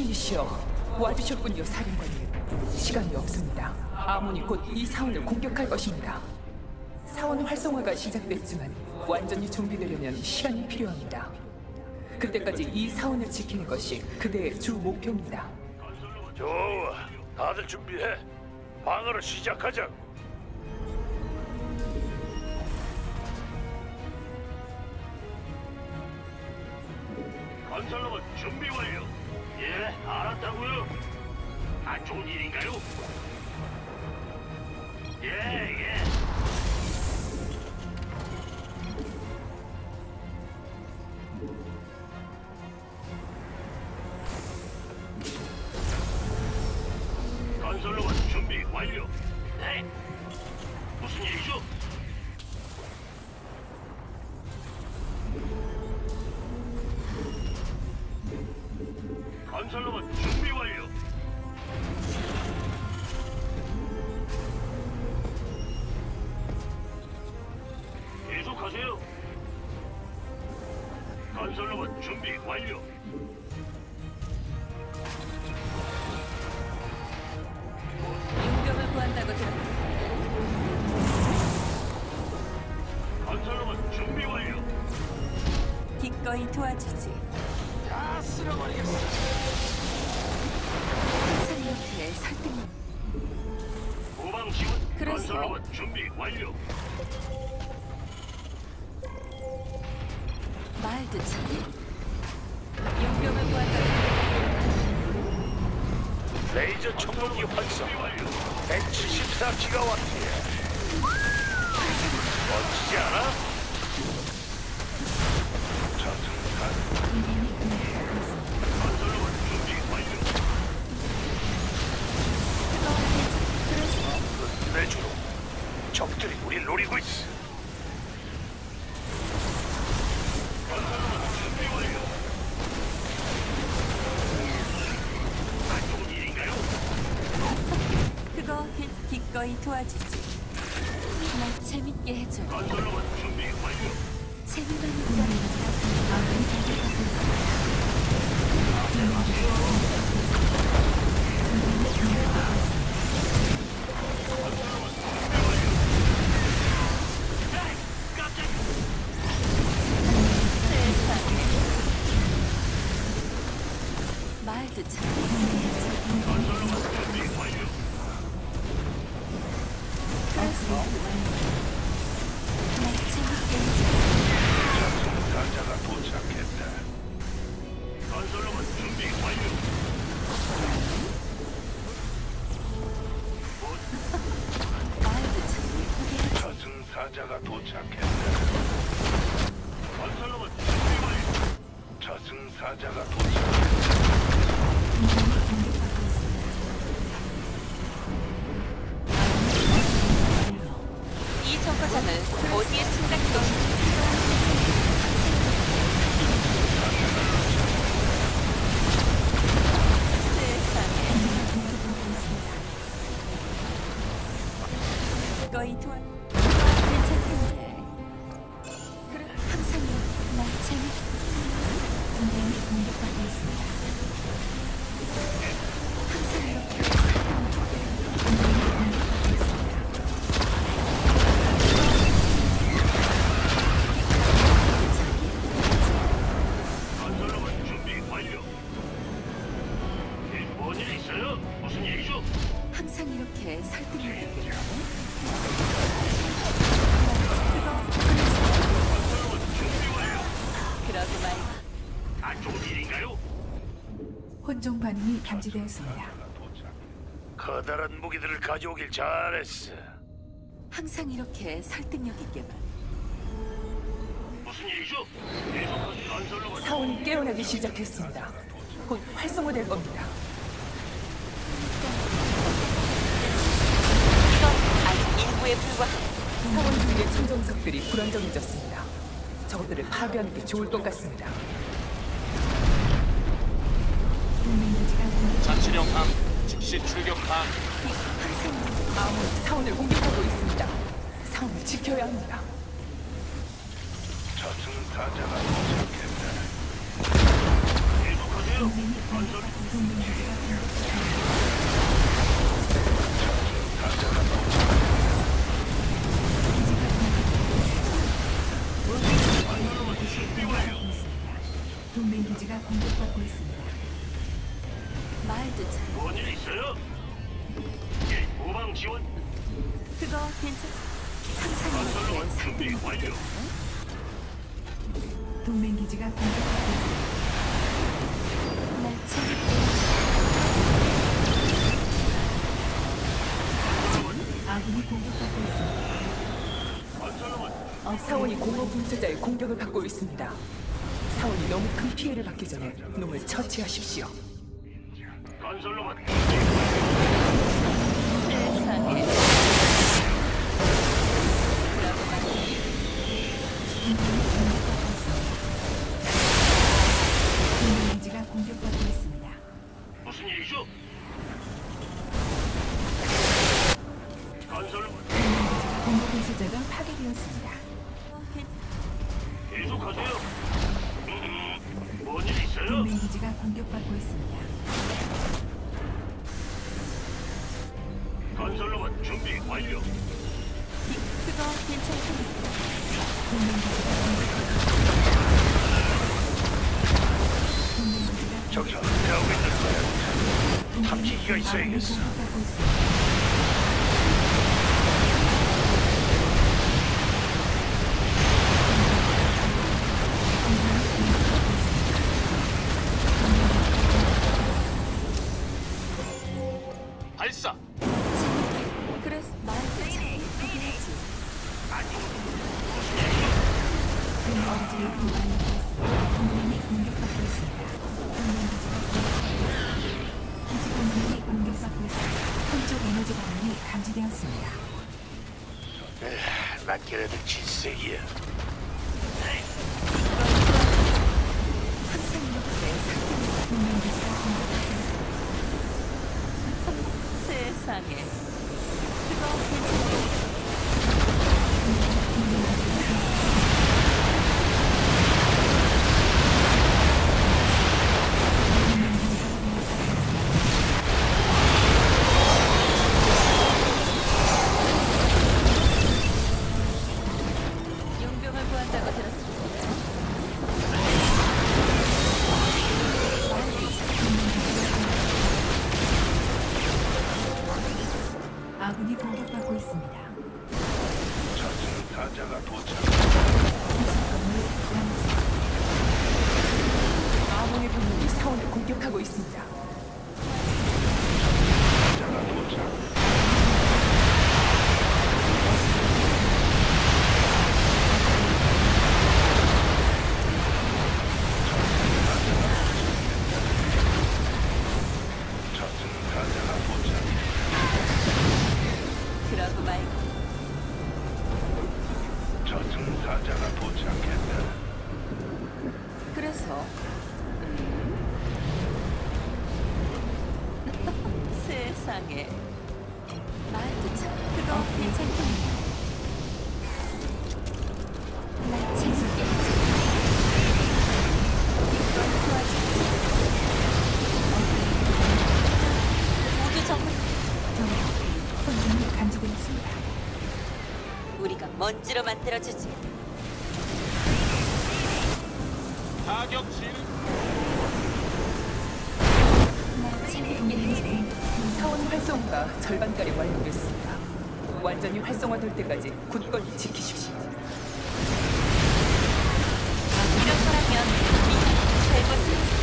신이시여, 와주셨군요, 사령관님. 시간이 없습니다. 아몬이 곧 이 사원을 공격할 것입니다. 사원 활성화가 시작됐지만 완전히 준비되려면 시간이 필요합니다. 그때까지 이 사원을 지키는 것이 그대의 주 목표입니다. 좋아, 다들 준비해. 방어를 시작하자고. 건설로봇 준비 완료. 예, 알았다고요. 안 좋은 일인가요? 예, 예. 건설로봇 준비 완료. 네. 무슨 일이죠? 건설로봇 준비 완료. 계속하세요. 건설로봇 준비 완료. 용병을 구한다고 들었는데 건설로봇 준비 완료. 기꺼이 도와주지. 다 쓸어버리겠어. 항상 이렇게 설득력. 후방 지원. 그래서? 건설로봇 준비 완료. 말도 참. 용병을 구한다고 레이저 청동기 활성. 174기가와트야. 멋지지 않아? 건설로봇 준비 완료. 끝내주로. 적들이 우릴 노리고 있어. 건설로봇 준비 완료. 안 좋은 일인가요? 그거 기꺼이 도와주지. 날 재밌게 해줘. 건설로봇 준비 완료. 재미만 있다면 세상에. 말도 참. 건설로봇 준비 완료. 그래서 날 재밌게 해줘. 저승사자가 도착했다. 건설로봇 준비 완료. 말도 참 예쁘게 해줘. 저승사자가 도착했다. 건설로봇 준비 완료. 저승사자가 도착했다. 이 정거장을 어디에 숨길 것인지 세상에. 거의 도와. 괜찮겠네. 그래, 항상 날 재밌게. 동맹이 공격받고 있습니다. 항상 이렇게 건설로봇 준비 완료. 뭔일 있어요? 무슨 일이죠? 항상 이렇게 설득력 있게. 건설로봇 준비 완료. 그러고 말고 안 좋은 일인가요? 혼종 반응이 감지되었습니다. 커다란 무기들을 가져오길 잘했어. 항상 이렇게 설득력 있게만. 무슨 일이죠? 계속하세요. 건설로봇 사원이 깨어나기 시작했습니다. 곧 활성화될 겁니다. 이건 아직 일부에 불과한. 사원 주위의 청정석들이 불안정해졌습니다. 저것들을 파괴하는 게 좋을 것 같습니다. 자치령 함 즉시 출격함. 아몬이 사원을 공격하고 있습니다. 사원을 지켜야 합니다. 저승사자가 도착했다. 계속하세요. 동맹이 공격받고 동맹 기지가 공격받고 동맹 기지가 공격받고 있습니다. 말도 참. 뭔일 있어요? 예, 후방 지원. 그거 괜찮? 항상 이렇게 건설로봇 준비 상태를 완료. 동맹 기지가 공격받고 있습니다. 날 아군이 공격받고 있습니다. 건설로봇 사원이 공허 분쇄자의 공격을 받고 있습니다. 사원이 너무 큰 피해를 받기 전에 놈을 처치하십시오. 건설로봇 세상에. 동맹 기지가 공격받고 있습니다. 무슨 일이죠? 건설로봇 공격 분쇄자가 파괴되었습니다. 계속하세요. 뭔일 있어요? 동맹 기지가 공격받고 있습니다. 건설로봇 준비 완료. 그거 괜찮습니다. 동맹 기지가 동맹 기지가 저기서 대하고 있는 거야. 탐지기가 있어야겠어. 공격받고 있습니다. 발사. 그래서 말도 참 예쁘겠지. 어디에 동맹이 공격받고 있습니다. 동맹 기지가 공격받고 있습니다. 한쪽 에너지 반응이 감지되었습니다. 맞게라도 질색이야. 항상 이렇게 상태를 동맹 기지가 공격받고 있습니다. 세상에. 그거 괜찮아요. 용병을 구한다고 들었습니다. 아군이 공격받고 있습니다. 저승사자가 도착. 아몬의 병력이 사원을 공격하고 있습니다. 사자가 도착. 저승사자가 도착. 그러고 말고 저승사자가 도착했다. 그래서 세상에 말도 참 그거 괜찮군요. 날 재밌게 이걸 도와주지. 모두 정말 혼종이 감지되었습니다. 우리가 먼지로 만들어주지. 타격 실. 날 재밌게 사원 활성화가 절반가량 완료됐습니다. 완전히 활성화될 때까지 굳건히 지키십시오. 이런 거라면 잘못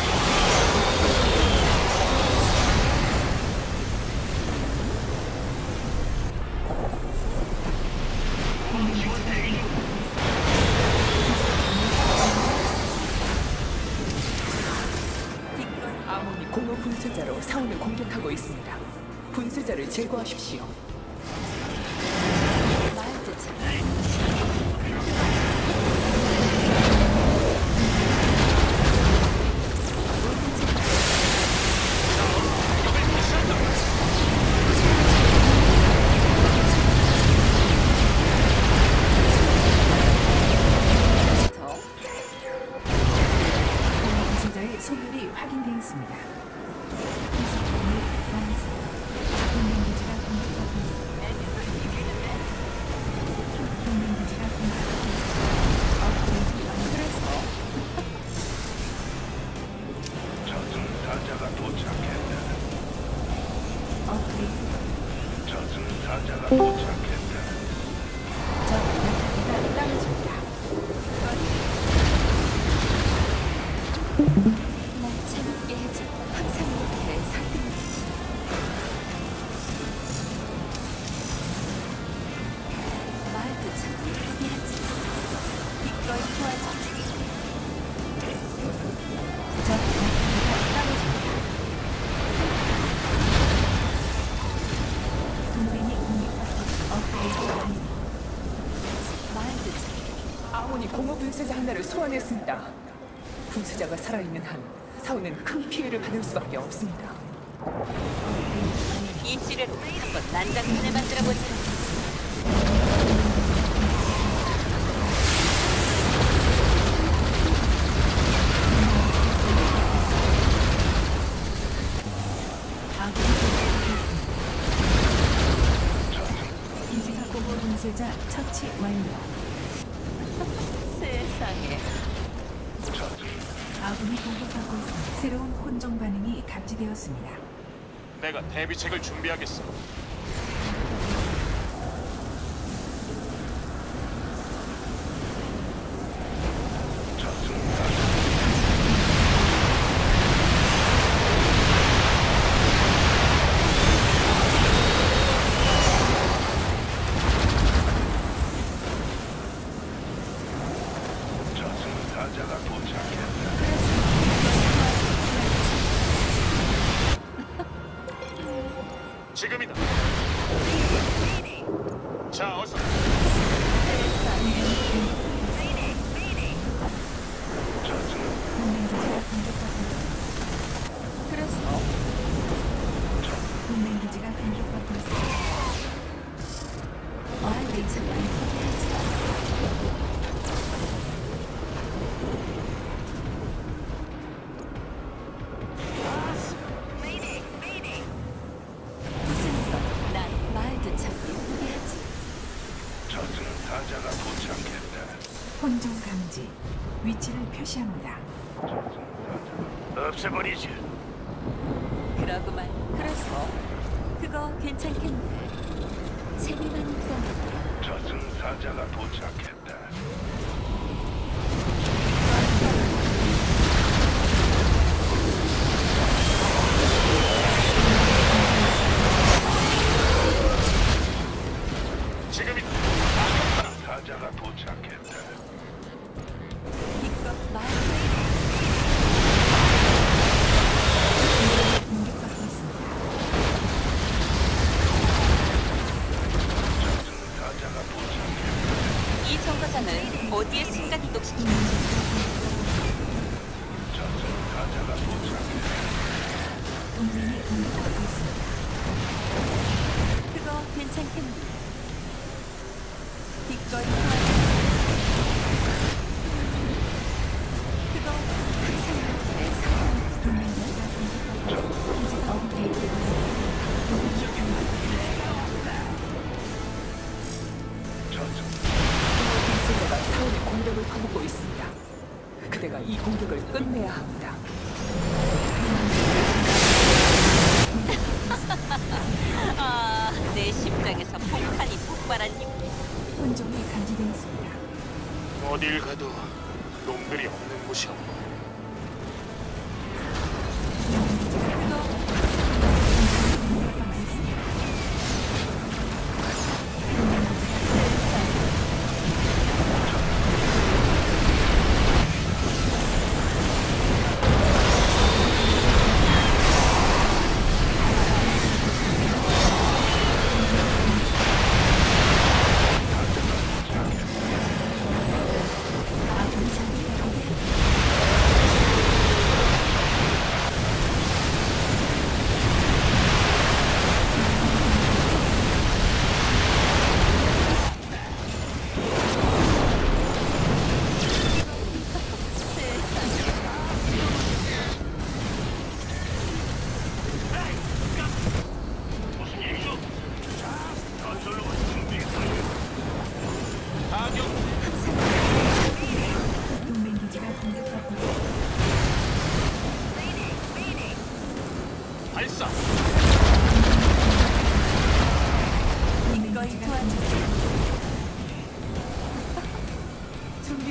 아몬이 공허 분쇄자로 사원을 공격하고 있습니다. 분쇄자를 제거하십시오. 말도 참. 분쇄자의 소멸이 확인. 날 재밌게 해줘. 항상 이렇게 살펴. 말도 참 예쁘게 하지. 기꺼이 도와줘. 저 떨어집니다. 동맹이 공격받고 업그레이드 완료. 말도 참. 아몬이 공허 분쇄자 하나를 소환했습니다. 분쇄자가 살아있는 한 사원은 큰 피해를 받을 수밖에 없습니다. 이 지뢰로 한번 난장판을 만들어보자. 기지가 공허 분쇄자 처치 완료. 세상에. 아군이 공격받고 있습니다. 새로운 혼종 반응이 감지되었습니다. 내가 대비책을 준비하겠어. 저승사자가 도착했다. 지금이다. 자, 어서. 동맹 기지가 공격받고 있습니다. 말도 참 예쁘게 하지. 난 말도 참 예쁘게 하지. 저승사자가 도착했다. 혼종 감지. 위치를 표시합니다. 없애버리지. 그러고만. 그래서 그거 괜찮겠네. 재미만 있다면. 저승사자가 도착했다. 지금이다. 사자가 도착했다. 기껏 말. 공격받고 있습니다. 저승사자가 도착했다. 이 정거장을 어디에 순간 이동시키는지. 저승사자가 도착했다. 동맹이 공격받고 있습니다. 그거 괜찮겠네. 기꺼이 도와줘. 그거 항상 이렇게 살펴. 동맹 기지가 공격받고 있습니다. 기지가 업그레이드 분쇄자가 사원의 공격을 퍼붓고 있습니다. 그대가 이 공격을 끝내야 합니다. 아, 내 심장에서 폭탄이 폭발한 님. 혼종이 감지되었습니다. 어딜 가도 놈들이 없는 곳이 없고. 아군 상태가 있습니다.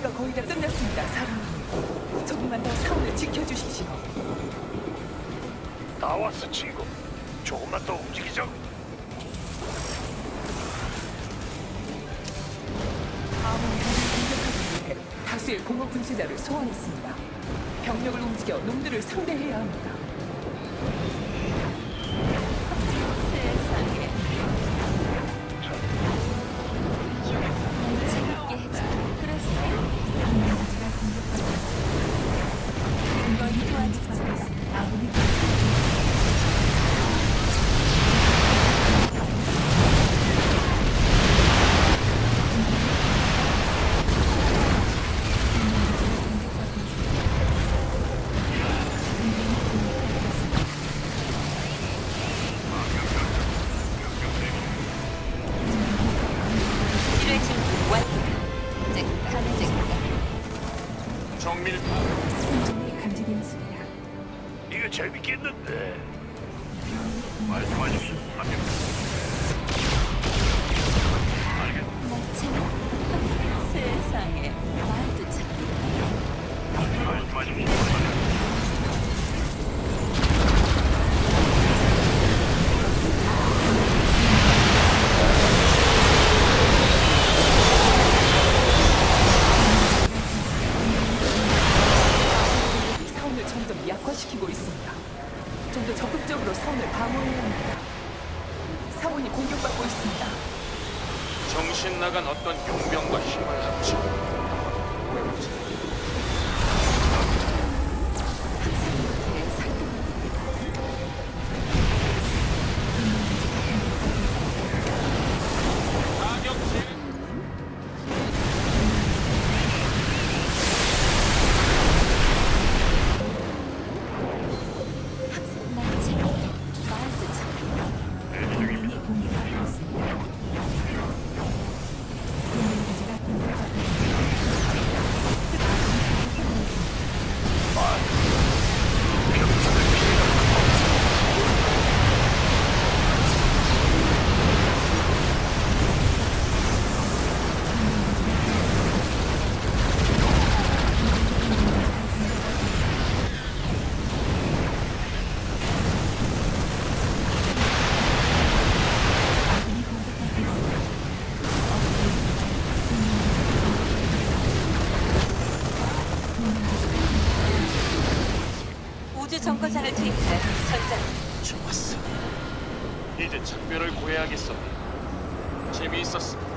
준비가 거의 다 끝났습니다, 사령관님. 조금만 더 사원을 지켜주십시오. 다 왔어, 친구. 조금만 더 움직이자. 아몬이 공격하기 위해 다수의 공허 분쇄자를 소환했습니다. 병력을 움직여 놈들을 상대해야 합니다. 세상에. 재밌게 해줘. 그래서 에너지가 공격받고 있습니다. 이걸 도와주지. 아군이 지뢰 진입 완료. 쨍쨍. 정밀 생존이 감지되었습니다. 이거 재밌겠는데. 말씀하십시오. 세상에. 말도 참. 말씀하십시오. 이 사원을 점점 약화시키고 있습니다. 좀 더 적극적으로 사원을 방어해야 합니다. 사원이 공격받고 있습니다. 정신 나간 어떤 용병과 힘을 합쳐 동맹이 공격받고 있습니다. 에너지가 공격받고 있습니다. 아군이 공격받고 있습니다. 우주 정거장을 투입해 전장. 좋았어. 이제 작별을 고해야겠어. 재미있었어.